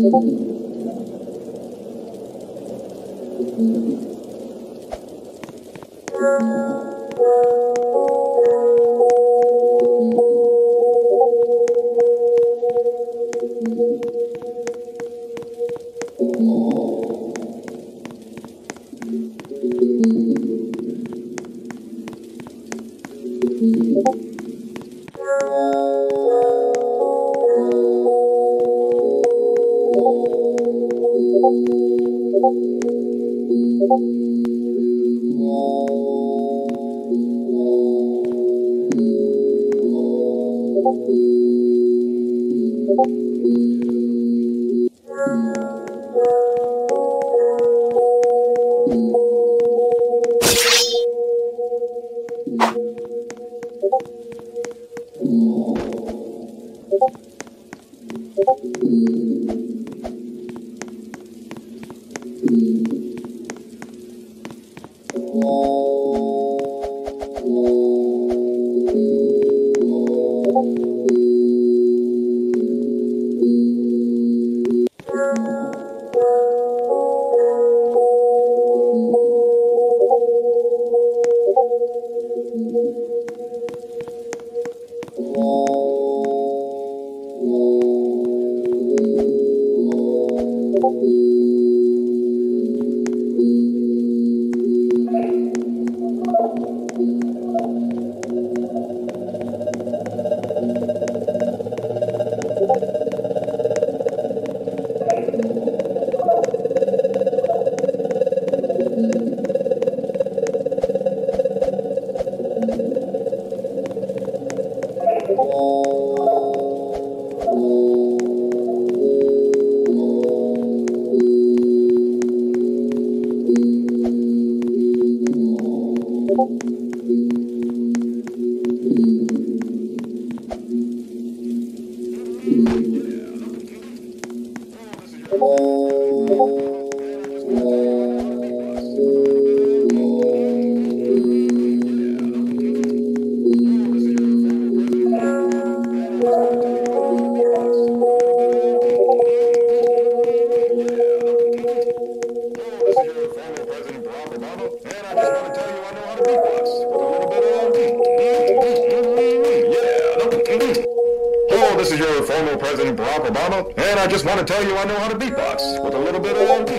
This is your former President Barack Obama, and I just want to tell you I know how to beatbox with a little bit of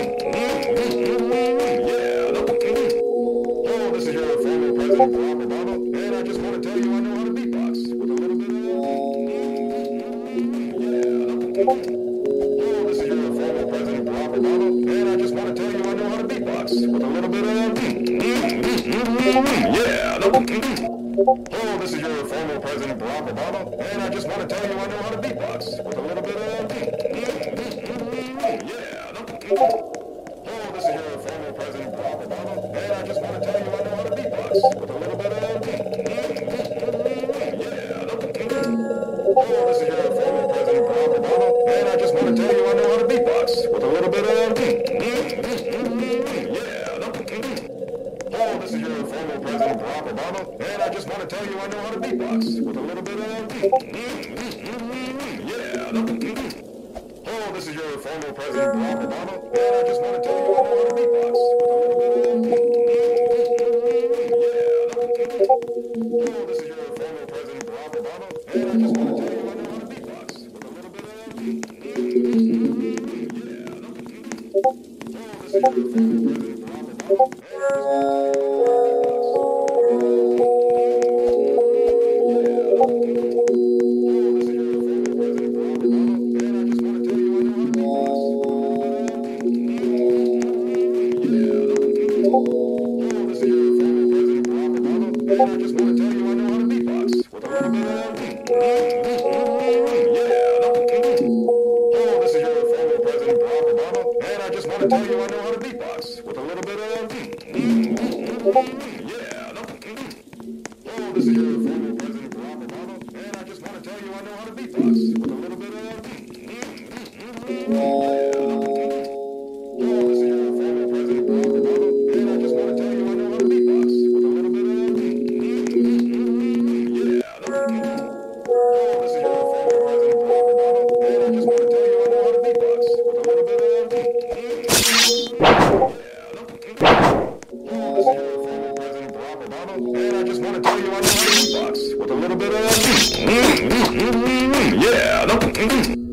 this is your former President Barack Obama, and I just want to tell you I know how to beatbox with a little bit of this is your former President Barack Obama, and I just want to tell you I know how to beatbox with a little bit of this is your former President Barack Obama, and I just want to tell you I know how to beatbox with a little bit of this is your former President Barack Obama, and I just want to tell you I know how to beatbox with a little bit of this is your former President Barack Obama, and I just want to tell you I know how to beatbox with a little bit of this is your former President Barack Obama, and I just want to tell you I know how to beatbox with a little bit of this is your former President Barack Obama, and I just want to tell you I know how to beatbox with a little bit of this is your former President Barack Obama, and I just want to tell you I know how to beatbox with a little bit of this is your former President Barack Obama. President Barack Obama, and I just want to tell you I know how to beatbox with a little bit of yeah.